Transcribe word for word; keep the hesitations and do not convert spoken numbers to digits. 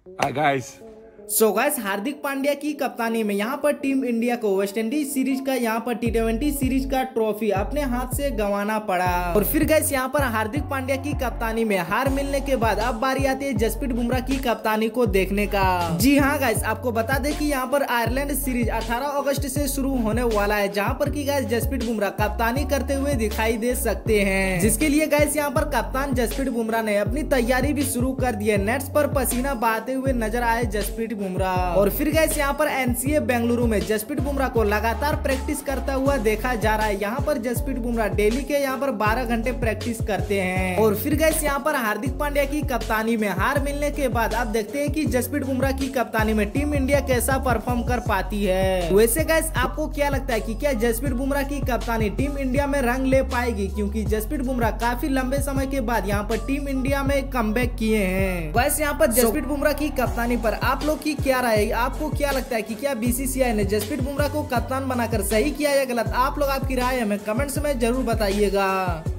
Hi guys. So guys Hardik Pandya की कप्तानी में यहाँ पर टीम इंडिया को वेस्ट इंडीज सीरीज का यहाँ पर टी ट्वेंटी सीरीज का ट्रॉफी अपने हाथ से गंवाना पड़ा। और फिर गाइस यहाँ पर हार्दिक पांड्या की कप्तानी में हार मिलने के बाद अब बारी आती है जसप्रीत बुमराह की कप्तानी को देखने का। जी हाँ गाइस, आपको बता दें कि यहाँ पर आयरलैंड सीरीज अठारह अगस्त से शुरू होने वाला है, जहाँ पर की गाइस जसप्रीत बुमराह कप्तानी करते हुए दिखाई दे सकते हैं, जिसके लिए गाइस यहाँ पर कप्तान जसप्रीत बुमराह ने अपनी तैयारी भी शुरू कर दी है। नेट्स पर पसीना बहाते हुए नजर आए जसप्रीत बुमराह। और फिर गैस यहाँ पर एनसीए बेंगलुरु में जसप्रीत बुमराह को लगातार प्रैक्टिस करता हुआ देखा जा रहा है। यहाँ पर जसप्रीत बुमराह डेली के यहाँ पर बारह घंटे प्रैक्टिस करते हैं। और फिर गैस यहाँ पर हार्दिक पांड्या की कप्तानी में हार मिलने के बाद अब देखते हैं कि जसप्रीत बुमराह की कप्तानी में टीम इंडिया कैसा परफॉर्म कर पाती है। वैसे गैस आपको क्या लगता है कि क्या जसप्रीत बुमराह की कप्तानी टीम इंडिया में रंग ले पाएगी, क्योंकि जसप्रीत बुमराह काफी लंबे समय के बाद यहाँ पर टीम इंडिया में कमबैक किए हैं। वैसे यहाँ पर जसप्रीत बुमराह की कप्तानी पर आप लोग की क्या राय है? आपको क्या लगता है कि क्या बीसीसीआई ने जसप्रीत बुमराह को कप्तान बनाकर सही किया या गलत? आप लोग आपकी राय हमें कमेंट्स में जरूर बताइएगा।